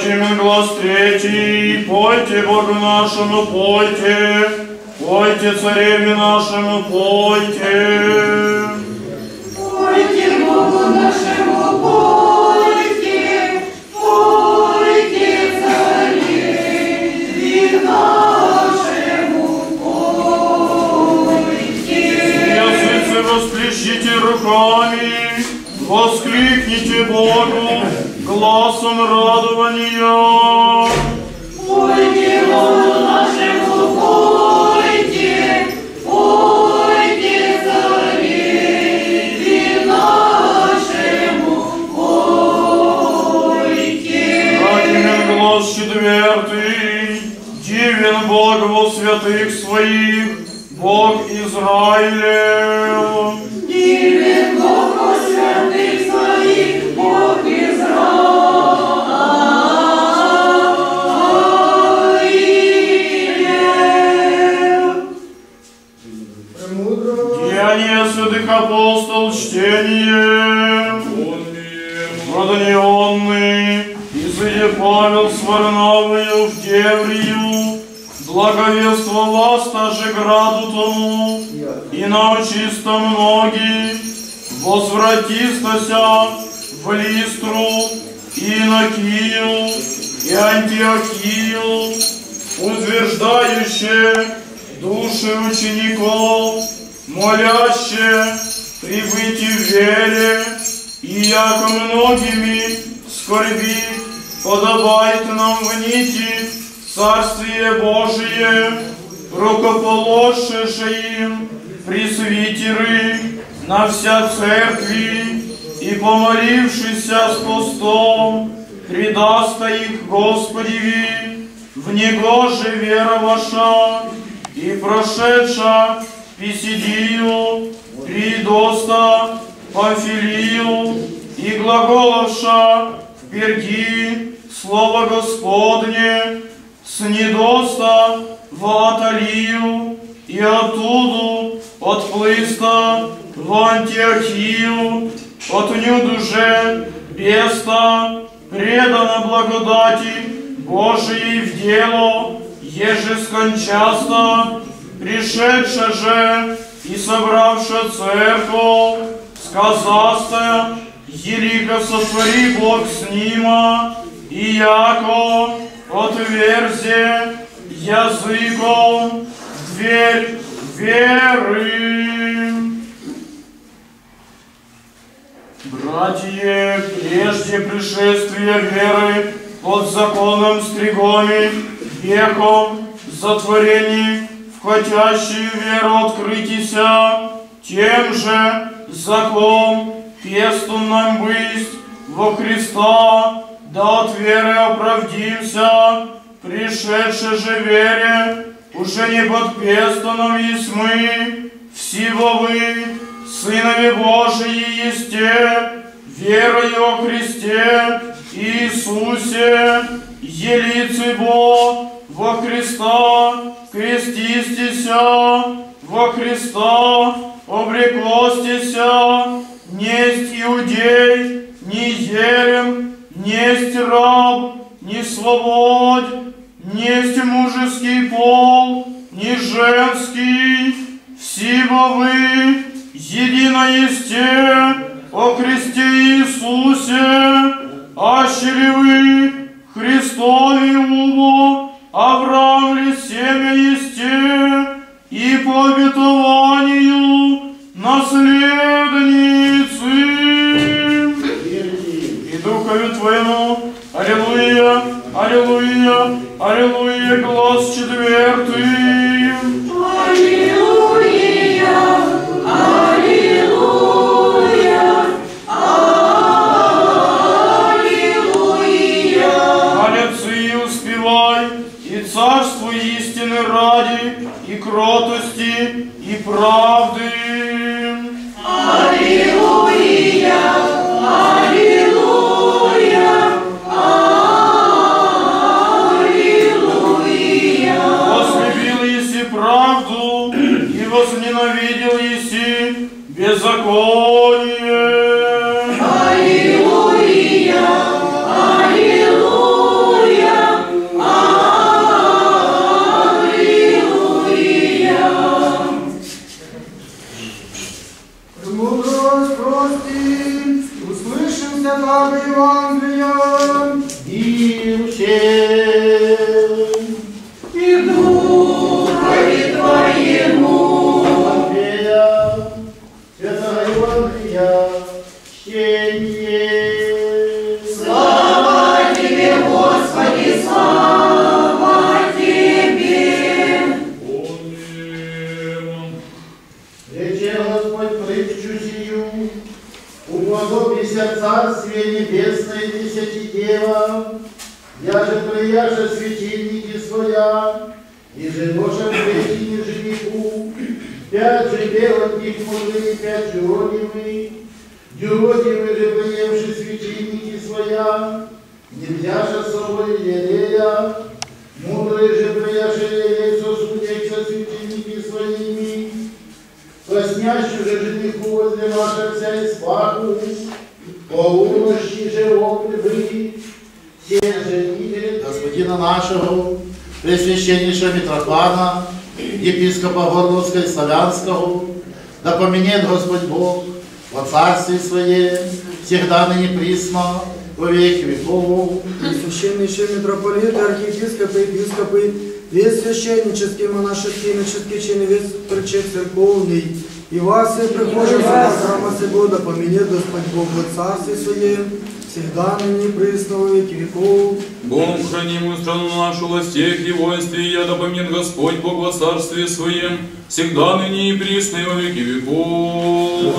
Прочим глаз третий, пойте Богу нашему, пойте, пойте царевне нашему, пойте. Пойте Богу нашему, пойте, пойте царевне нашему, пойте. Языцы восплещите руками, воскликните Богу гласом радования. Пойте Богу нашему, пойте, пойте царевне нашему, пойте. Радимен глаз четвертый, дивен Бог во святых своих, Бог Израилев. Дивен Бог во святых своих, Бог Израилев. Деяния святых апостол, чтение. Проданионный, изыде Павел с Варнавою в Деврию, благовество вас даже граду тому, и научисто многие, возвратистася в Листру, и Инокию, и Антиохию, утверждающие души учеников, молящие прибыть в вере, и яко многими скорби подобает нам внити Царствие Божие, рукоположшие им пресвитеры на вся церкви, и помолившися с постом, предаста их Господеви, в Него же вера ваша, и прошедша Писидию, Придоста, Памфилию, и глаголовша в Перги Слово Господне, с Недоста в Аталию, и оттуду отплыста в Антиохию, отнюдь уже Беста, предана благодати Божией в дело, еже скончаста, пришедша же и собравша церковь, сказаста, елико сотвори Бог с нима, и яко отверзе языком дверь веры. Братья, прежде пришествия веры под законом стригоми, веком затворений, входящие в веру открытися, тем же закон пестун нам быть во Христа, да от веры оправдимся, пришедшей же вере, уже не под пестуном есть мы, всего вы, Сынови Божии есте, верою о Христе Иисусе, елицы Бо во Христа, крестистися, во Христа обреклостися, несть иудей, ни ерем, несть раб, ни свободь, несть мужеский пол, ни женский, всего вы, едино есте, о Христе Иисусе, ащели вы, Христове убо, Авраам ли семя есте, и по обетованию наследницы, и Духове Твоему, аллилуйя, аллилуйя, аллилуйя, глаз четвертый. Аллилуйя, аллилуйя, аллилуйя. Молятся и успевай, и царству истины ради, и кротости, и правды. Аллилуйя, аллилуйя, аллилуйя. Возлюбил еси правду, и возненавидел еси беззаконие. Аллилуйя, аллилуйя. светильники своя, и же Божа вредине жениху, 5 же белых мужей, 5 юродивых, юродивые же приемши светильники своя, нельзя же собой елея, мудрые же прияши яйцо судей со светильники своими, поснящую же жениху возле ваша вся испаху, полуночи же окны были, все женители господина нашего, пресвященнейшего Митрофана, епископа Горловска и Славянского, да поменяет Господь Бог во царстве Своем, всегда ныне присно, во веки веков. Священнейшие митрополиты, архиепископы, епископы, весь священнический, монашеский, иноческий чин, весь причет церковный, и вас, и прихожих на храма сего, да поменяет Господь Бог во царстве Своем, всегда ныне присно во веки веков. Богом хранимую страну нашу, властей и воинстве, я да помнит Господь Бог во царстве Своем, всегда ныне и присно и во веки веков.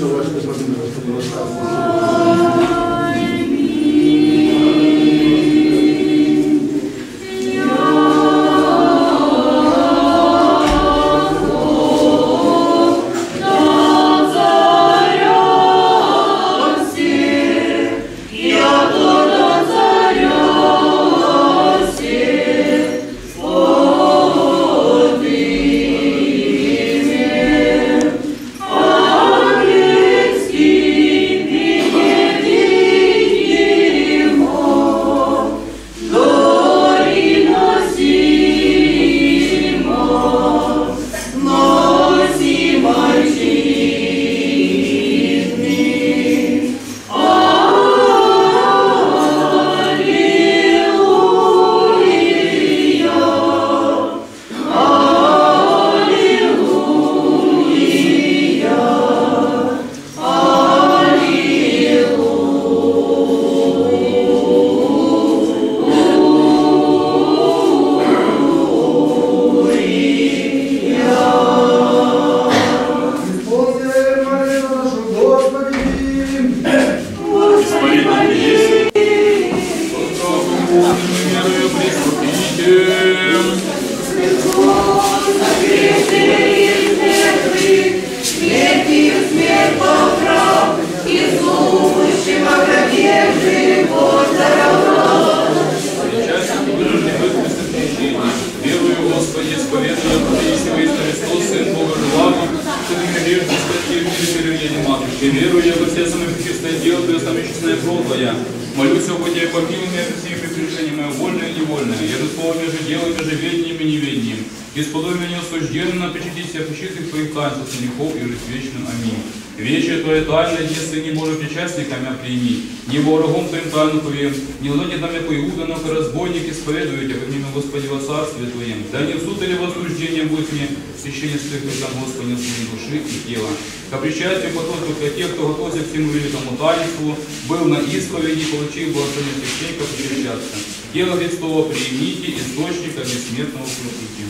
Молюсь об Тебе, помилуй меня от всех прегрешений моих, вольное и невольное. Я же слово между делом, между ведением и неведением. Исподобие меня осужденно, почтись о почитых Твоих таинств от грехов и жить вечным. Аминь. Вечер Твое тайное, если не Божий причастниками прими, не ворогом Твоим тайну повем, не ладит нам яко Иуда, но разбойник исповедует, как имя Господи во царстве Твоем. Да не в суд или возбуждение будет мне священник святых Христа Господи своей души и тела. Ко причастию потом только тех, кто готовится к всему великому таинству, был на исповеди и получил благословение священника причащаться. Тело Христово примите, источника бессмертного вкусите.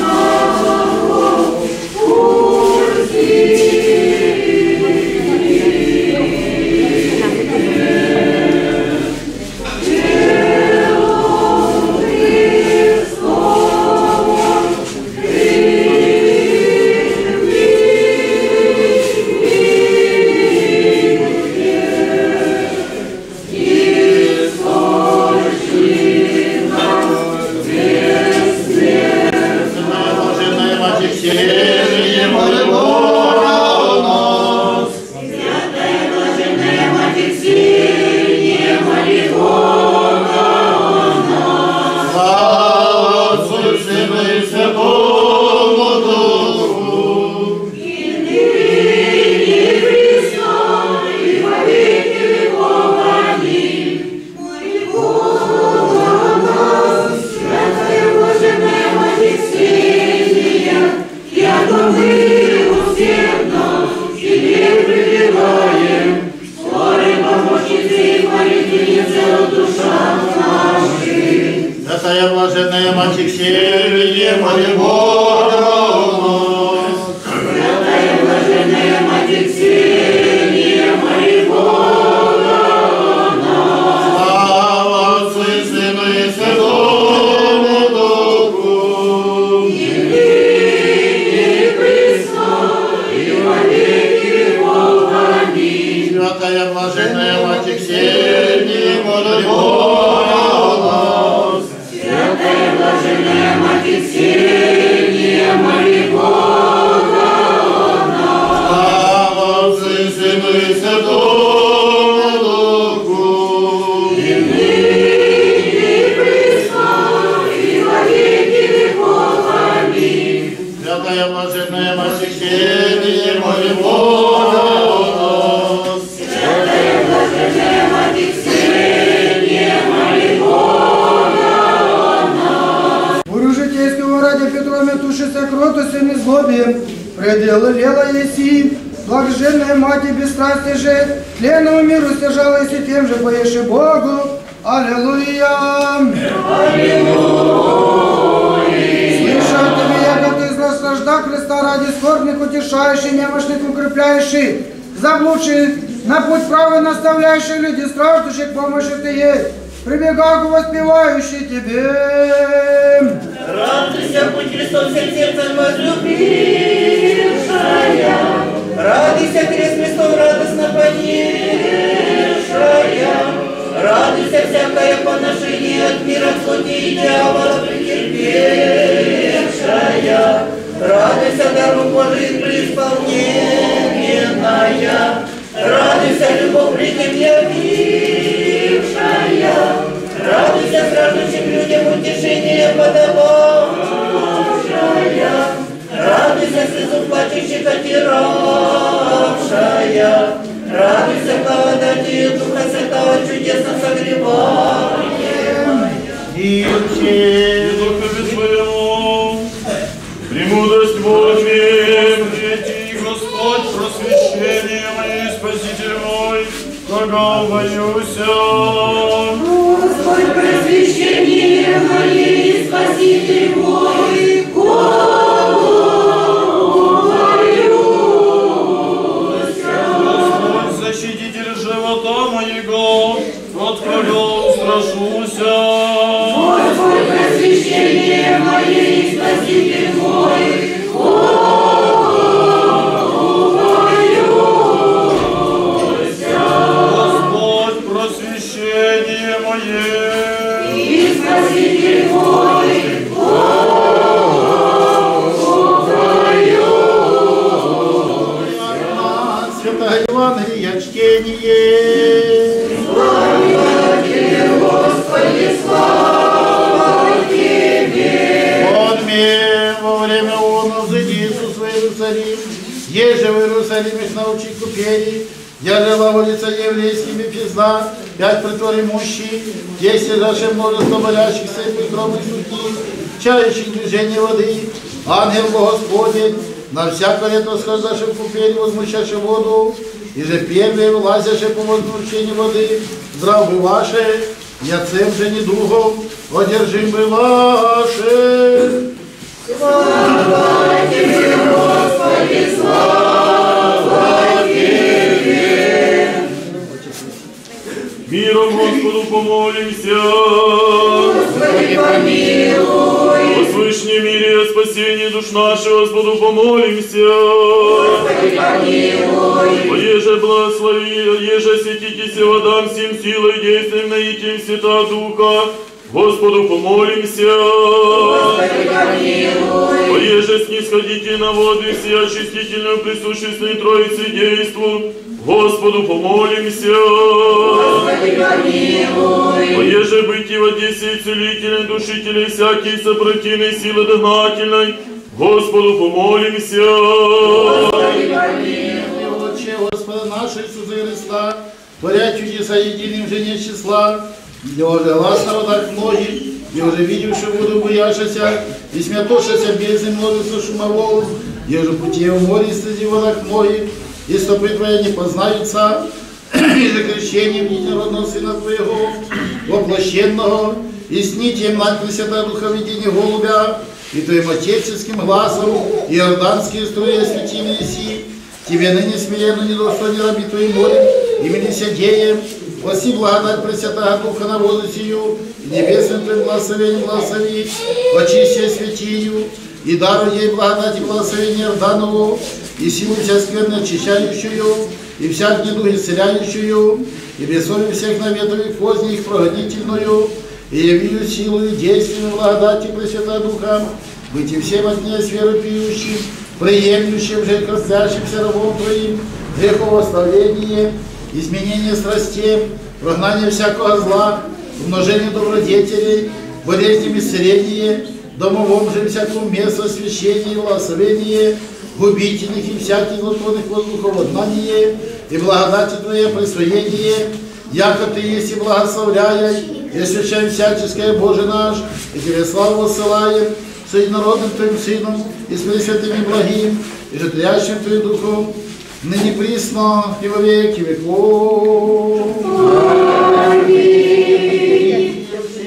Thank you. Святая блаженная Мать Ксения, моли Бога у нас. Святая блаженная Мать Ксения, моли Бога о нас. Слава Отцу и Сыну и Святому Духу. И ныне, и присно, и во веки веков. Аминь. Святая блаженная Мать Ксения, моли Бога о нас. Святая блаженная Мать Ксения, моли Бога о нас. Слава Отцу и Сыну и Святому Духу. И ныне, и присно, и во веки веков. Аминь. Святая блаженная Мать Ксения, моли Бога о нас. Святая блаженная Мать Ксения, моли Бога о нас. Бурю житейского ради Петрове тушится кротостью и злобием, пределы лела еси, блаженная Мать и бесстрастие же, тленному миру стяжала еси тем же поеши Богу. Аллилуйя! Слыша тебе, яко ты наслажда Христа ради скорбных утешающий, немощных укрепляющий, заблудших, на путь правый наставляющий люди, страждущих помощи ты есть, прибегал к воспевающий тебе. Радуйся, будь Христом всем сердцем возлюбившая. Радуйся, крест Христом радостно понесшая. Радуйся, всякое поношение от мира к плоти и дьявола претерпевшая. Радуйся, даром Божиим преисполненная. Радуйся, любовь пред ним явившая. Радуйся, страждущим людям утешение подававшая. Радуйся, слезу плачущих отиравшая. Радуйся, благодати Духа Святого чудесно согревая. И Духове Своему, премудрость Божья, дети Господь, просвещение мое, Спаситель мой, кого боюся. Господь, просвещение мое и Спаситель мой, Господь, защититель живота моего, от кого устрашуся. Господь, просвещение мое и Спаситель мой, Господь, просвещение мое, и Спаситель мой, Святая Евангелие чтение. слава Тебе, Господи, слава Тебе. Подме во время он взойди Иисус в Иерусалим, еже в Иерусалиме научи купели, я жила улица еврейскими пизда, 5 притвор имущий, есть лежащее множество болящихся и притромых сухих, чающих движение воды, ангел Господень, на всякое лето схождаши в купели, возмущаши воду, и же первые влазяши по возмущению воды, здравы ваши, яцем же недугов, одержимы ваши. Слава Тебе, Господи, слава Тебе. миром Господу помолимся. Господи, помилуй. О свышнем мире и о спасении душ наших Господу помолимся. Господи, помилуй. Еже благослови, еже светитесь водам всем силой действием наитием Святого Духа, Господу помолимся. Господи, помилуй. Еже снисходите на воды все очистительную присуществу Троицы действу, Господу помолимся. Господи, помилуй. Еже быть и в Одессе целителем, душителем всякие сопротивной силы догнательной, Господу помолимся. Господи, помилуй. Отче Господа нашего Иисуса Христа, творя чудеса единым же не числа, где уже глаз народах многих, где уже видевши воду бояшася, и смятошася бездны множество шумового, где уже пути в море среди водах многих, и стопы твои не познаются, и же крещением единородного Сына Твоего, воплощенного, и снитием над Пресвятая Духоведение голубя, и Твоим отеческим глазом иорданские струи осветили еси. Тебе ныне смиренно недостойный раби Твои молим, имени Сидеем, спаси благодать Пресвятая Духа на воду сию, и небесным Твоим благословением благослови, очисти осветию, и даруй ей благодать и благословение Иорданову, и силу вся скверно очищающую, и всяк недуг исцеляющую, и бессовию всех наветов и поздних их прогонительную, и явию силу и действию благодати Пресвятая Духа, быть и всем от ней с верой пьющим, приемлющим же краслящимся рабом Твоим, греховоставление, изменение страстей, прогнание всякого зла, умножение добродетелей, болезням исцеление, домовом же всякому месту освящение и благословение, губительных и всяких злотворных воздухов однание, и благодати Твоей присвоение, яко Ты есть и благословляй, и освящаем всяческое Боже наш, и Тебе славу воссылаем, с единородным Твоим Сыном, и с Пресвятым и благим, и житлящим Твоим Духом, ныне присно и во веки веков. Аминь.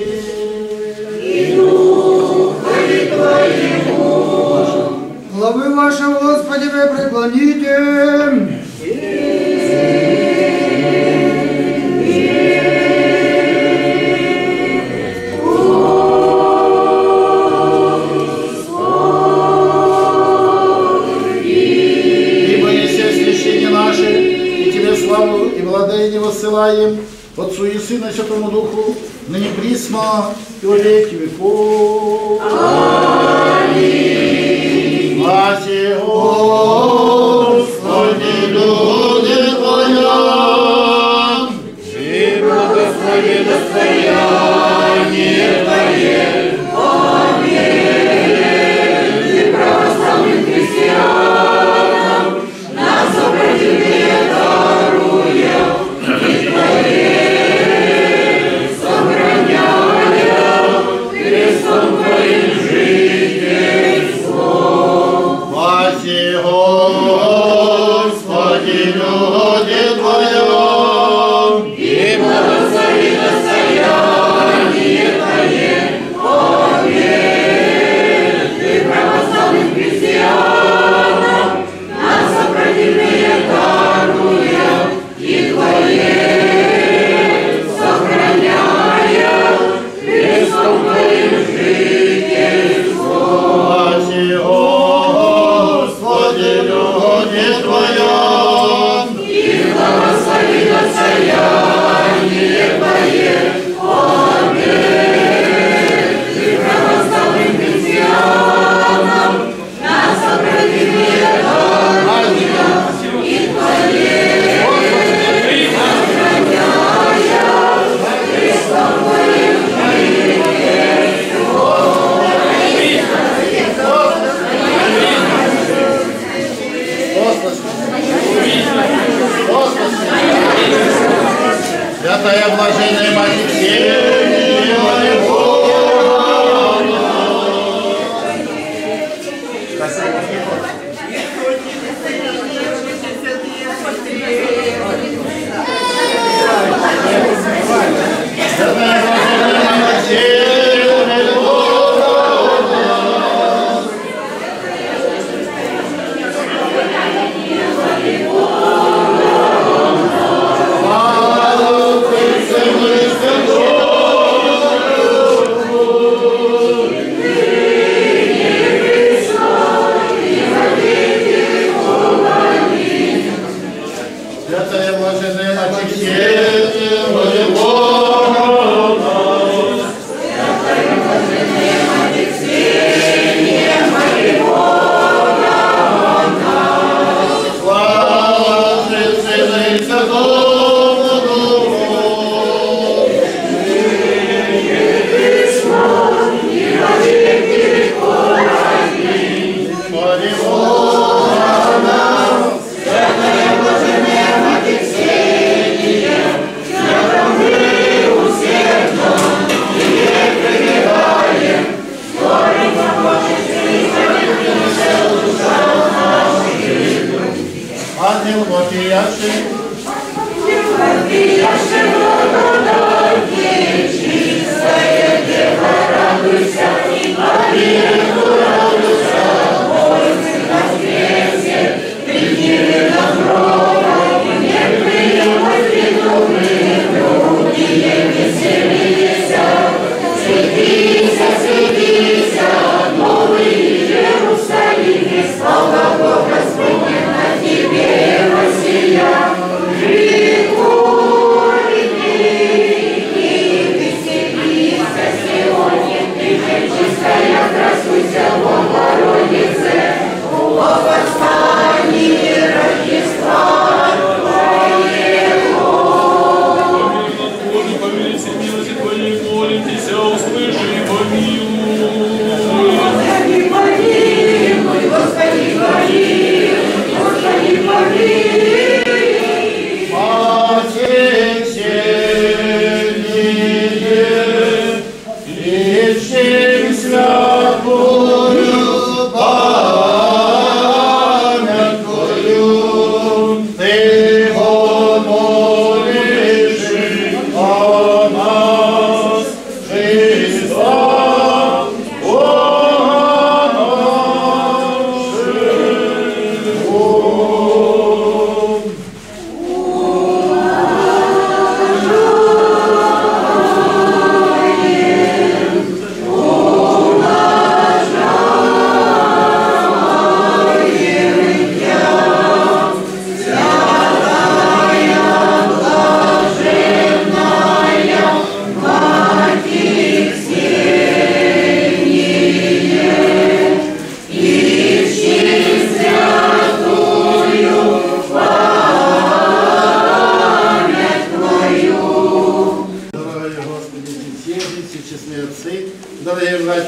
И Духове Твоему. Главы ваши, Господи, вы преклоните. Славу и благодарение воссылаем Отцу и Сыну и Святому Духу, ныне присно и во веки веков. Аминь. Спаси, Господи, люди Твоя, и благослови достояние Твое. Аминь. И православным христианам нас сопротивление даруя, и Твое сохраняя крестом Твоим жительство. Спаси, Господи, люди Твоя, и благослови достояние Твое. Аминь. Ты православным христианам нас сопротивление даруя, и Твое сохраняя крестом Твоим жительство. Спаси, Господи, люди Твоя, и благослови достояние Твое. Аминь. Ты православным христианам нас сопротивление даруя, и Твое Святая блаженная Матерь Всевышнего Ангел вопиящий, вопиящий, благодать, чистая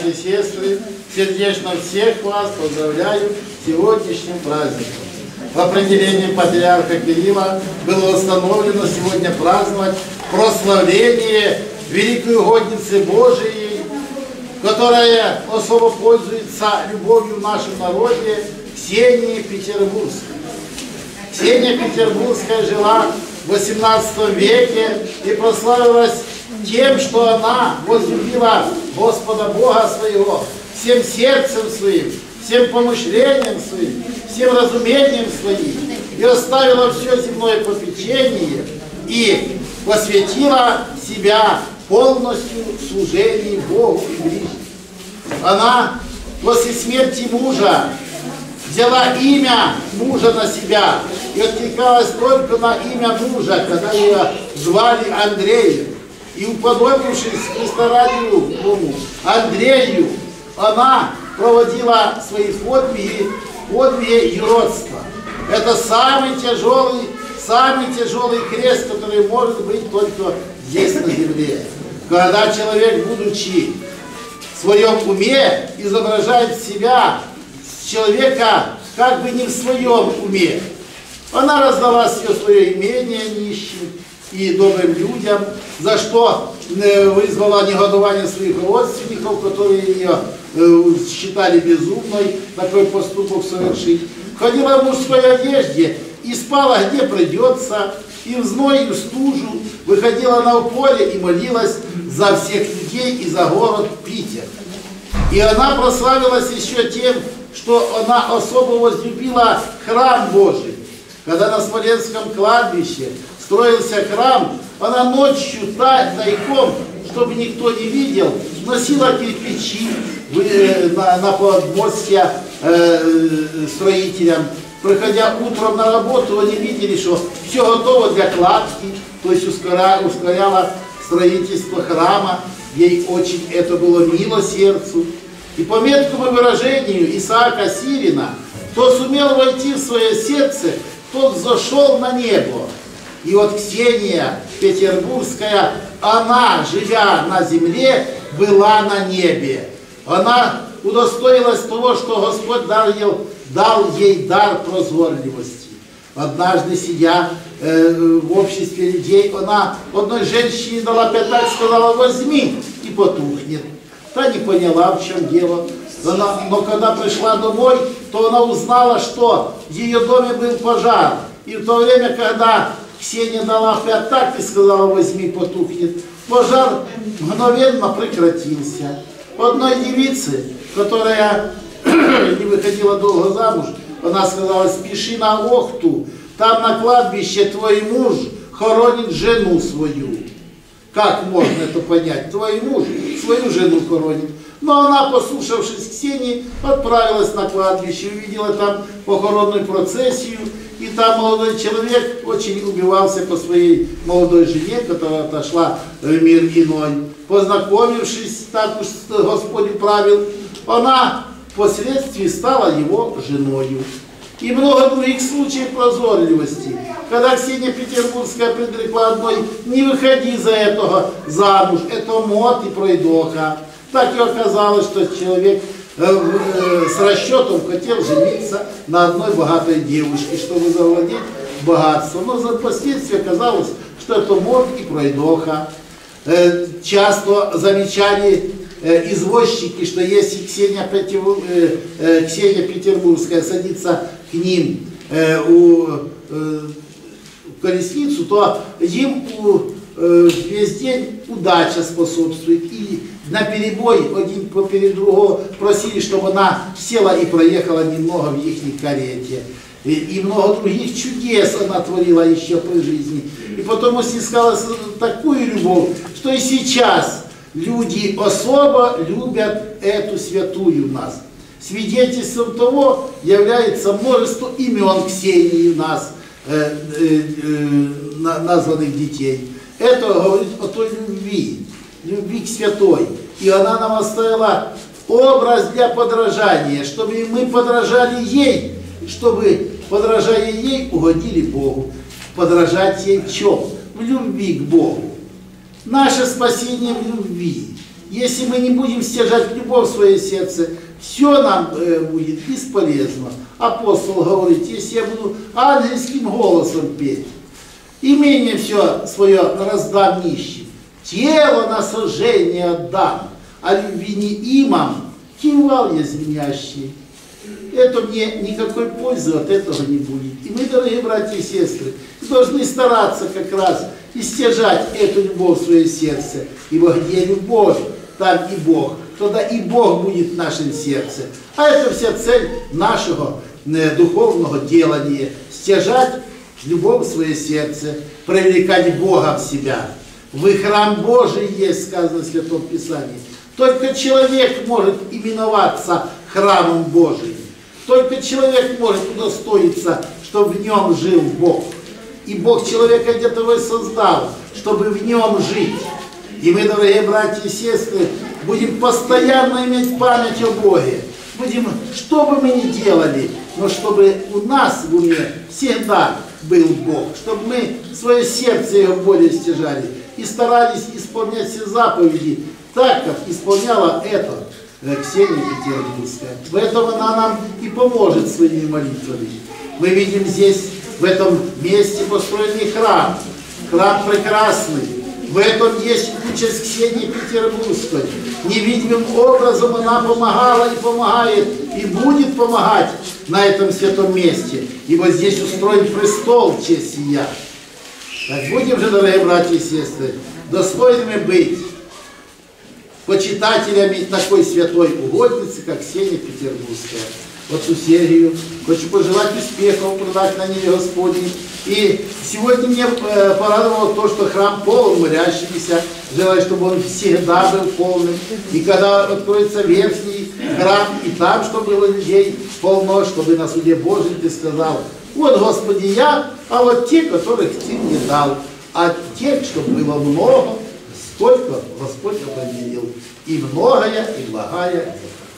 братья и сестры, сердечно всех вас поздравляю с сегодняшним праздником. В определении патриарха Кирилла было установлено сегодня праздновать прославление великой угодницы Божией, которая особо пользуется любовью в нашем народе, Ксении Петербургской. Ксения Петербургская жила в XVIII веке и прославилась тем, что она возлюбила Господа Бога своего всем сердцем своим, всем помышлением своим, всем разумением своим, и оставила все земное попечение и посвятила себя полностью служению Богу и ближним. Она после смерти мужа взяла имя мужа на себя и откликалась только на имя мужа, когда ее звали Андреем. И уподобившись Христорадию Андрею, она проводила свои подвиги юродства. Это самый тяжелый крест, который может быть только здесь на земле. Когда человек, будучи в своем уме, изображает себя человека как бы не в своем уме. Она раздала все свое имение нищим и добрым людям, за что вызвала негодование своих родственников, которые ее считали безумной такой поступок совершить. Ходила в мужской одежде и спала где придется, и в зной, и в стужу, выходила на поле и молилась за всех людей и за город Питер. И она прославилась еще тем, что она особо возлюбила храм Божий. Когда на Смоленском кладбище строился храм, она ночью тайком, чтобы никто не видел, носила кирпичи на подмостье строителям. Проходя утром на работу, они видели, что все готово для кладки, то есть ускоряла строительство храма. Ей очень это было мило сердцу. И по меткому выражению Исаака Сирина, кто сумел войти в свое сердце, тот зашел на небо. И вот Ксения Петербургская, она, живя на земле, была на небе. Она удостоилась того, что Господь дал ей дар прозорливости. Однажды, сидя в обществе людей, она одной женщине дала пятак, сказала: возьми, и потухнет. Та не поняла, в чем дело. Но когда пришла домой, то она узнала, что в ее доме был пожар. И в то время, когда Ксения дала пятак и сказала: возьми, потухнет, пожар мгновенно прекратился. Одной девице, которая не выходила долго замуж, она сказала: спеши на Охту, там на кладбище твой муж хоронит жену свою. Как можно это понять? Твой муж свою жену хоронит. Но она, послушавшись Ксении, отправилась на кладбище, увидела там похоронную процессию, и там молодой человек очень убивался по своей молодой жене, которая отошла в мир иной. Познакомившись, так уж Господь управил, она впоследствии стала его женою. И много других случаев прозорливости. Когда Ксения Петербургская предрекла одной: не выходи за этого замуж, это мод и пройдоха. Так и оказалось, что человек с расчетом хотел жениться на одной богатой девушке, чтобы завладеть богатством. Но впоследствии оказалось, что это мод и пройдоха. Часто замечали извозчики, что если Ксения Петербургская садится к ним в колесницу, то им весь день удача способствует. И наперебой один поперед другого просили, чтобы она села и проехала немного в их карете. И много других чудес она творила еще при жизни. И потом снискала такую любовь, что и сейчас люди особо любят эту святую в нас. Свидетельством того является множество имен Ксении у нас, названных детей. Это говорит о той любви к святой. И она нам оставила образ для подражания, чтобы мы подражали ей, чтобы, подражая ей, угодили Богу. Подражать ей в чем? В любви к Богу. Наше спасение в любви. если мы не будем стяжать любовь в свое сердце, все нам будет бесполезно. Апостол говорит, если я буду ангельским голосом петь, имение все свое раздам нищим, тело на сожжение отдам, а любви не имам, кивал я звенящий. Это мне никакой пользы от этого не будет. И мы, дорогие братья и сестры, должны стараться как раз и стяжать эту любовь в свое сердце. Ибо где любовь, там и Бог. Тогда и Бог будет в нашем сердце. А это вся цель нашего духовного делания. Стяжать любовь в свое сердце, привлекать Бога в себя. Вы храм Божий есть, сказано в Святом Писании. Только человек может именоваться храмом Божиим. Только человек может удостоиться, чтобы в нем жил Бог. И Бог человека для того и создал, чтобы в нем жить. И мы, дорогие братья и сестры, будем постоянно иметь память о Боге. Будем, что бы мы ни делали, но чтобы у нас в уме всегда был Бог. Чтобы мы свое сердце его более стяжали и старались исполнять все заповеди так, как исполняла это Ксения Петербургская. В этом она нам и поможет своими молитвами. Мы видим здесь, в этом месте построенный храм. Храм прекрасный. В этом есть участь Ксении Петербургской. Невидимым образом она помогала и помогает, и будет помогать на этом святом месте. И вот здесь устроен престол в честь сия. Так будем же, дорогие братья и сестры, достойными быть почитателями такой святой угодницы, как Ксения Петербургская. Отцу Сергию хочу пожелать успехов, продать на ней Господень. И сегодня мне порадовало то, что храм полон молящимися. Желаю, чтобы он всегда был полным. И когда откроется верхний храм, и там, чтобы было людей полно, чтобы на суде Божьем ты сказал: вот, Господи, я, а вот те, которых ты мне дал. А тех, чтобы было много, сколько Господь определил. И многое, и благая.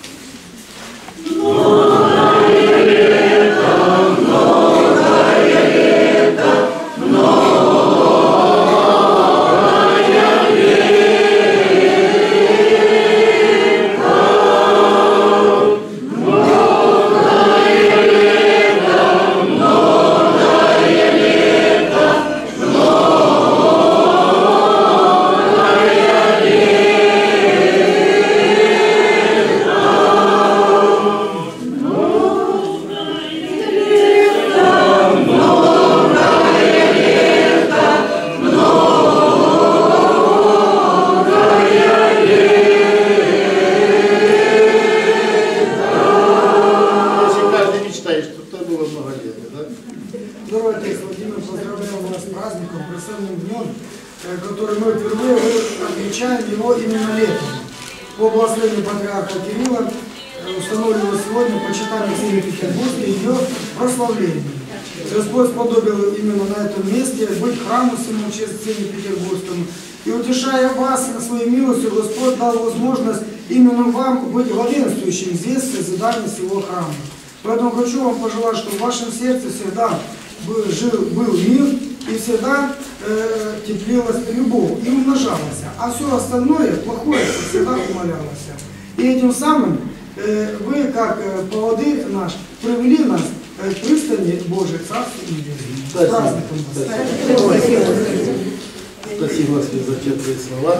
Дорогой отец Владимир, поздравляю вас с праздником, прекрасным днем, который мы впервые отмечаем его именно летом. По благословению патриарха Кирилла установлено сегодня почитание Ксении Петербургской ее прославление. Господь сподобил именно на этом месте быть храму всему честь Ксении Петербургскому. И утешая вас своей милостью, Господь дал возможность именно вам быть главенствующим здесь в созидании всего храма. Поэтому хочу вам пожелать, чтобы в вашем сердце всегда был мир и всегда теплилась любовь и умножалась. А все остальное, плохое, всегда умалялось. И этим самым вы, как поводырь наш, привели нас к пристани Божией Царства Небесного. С праздником вас. Спасибо, Господи, за теплые слова.